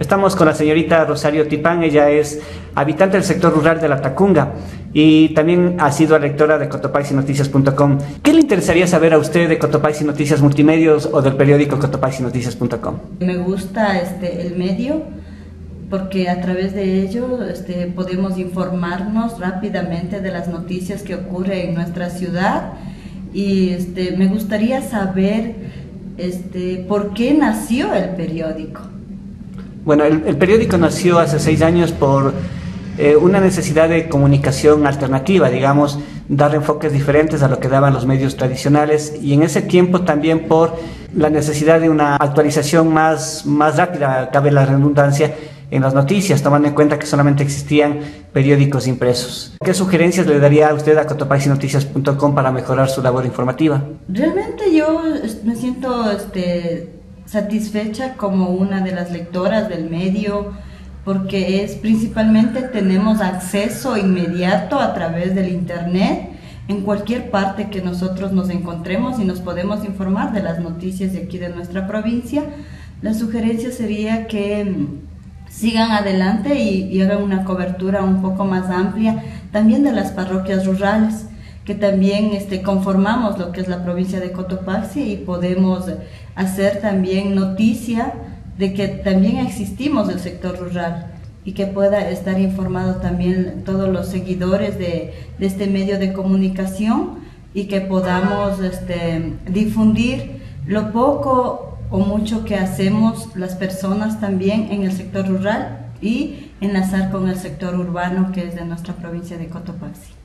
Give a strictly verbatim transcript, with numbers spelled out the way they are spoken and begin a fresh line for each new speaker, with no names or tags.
Estamos con la señorita Rosario Tipán. Ella es habitante del sector rural de La Tacunga y también ha sido lectora de Cotopaxi Noticias punto com. ¿Qué le interesaría saber a usted de Cotopaxi Noticias Multimedios o del periódico Cotopaxi Noticias punto com?
Me gusta este, el medio porque a través de ello este, podemos informarnos rápidamente de las noticias que ocurren en nuestra ciudad y este, me gustaría saber este, por qué nació el periódico.
Bueno, el, el periódico nació hace seis años por eh, una necesidad de comunicación alternativa, digamos, dar enfoques diferentes a lo que daban los medios tradicionales, y en ese tiempo también por la necesidad de una actualización más, más rápida, cabe la redundancia, en las noticias, tomando en cuenta que solamente existían periódicos impresos. ¿Qué sugerencias le daría a usted a Cotopaxi Noticias punto com para mejorar su labor informativa?
Realmente yo me siento este, satisfecha como una de las lectoras del medio, porque es principalmente tenemos acceso inmediato a través del internet en cualquier parte que nosotros nos encontremos y nos podemos informar de las noticias de aquí de nuestra provincia. La sugerencia sería que sigan adelante y, y hagan una cobertura un poco más amplia también de las parroquias rurales, que también este, conformamos lo que es la provincia de Cotopaxi y podemos hacer también noticia de que también existimos el sector rural y que pueda estar informado también todos los seguidores de, de este medio de comunicación y que podamos este, difundir lo poco o mucho que hacemos las personas también en el sector rural y enlazar con el sector urbano que es de nuestra provincia de Cotopaxi.